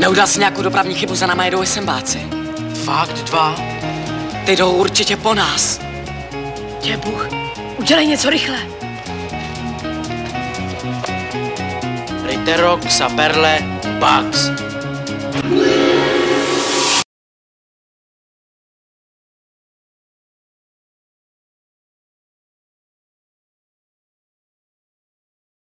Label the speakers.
Speaker 1: Neudělal jsi nějakou dopravní chybu, za náma jedou SMBáci.
Speaker 2: Fakt 2?
Speaker 1: Ty jdou určitě po nás.
Speaker 3: Tě Bůh, udělej něco rychle.
Speaker 2: Literok, Saperle, Bugs.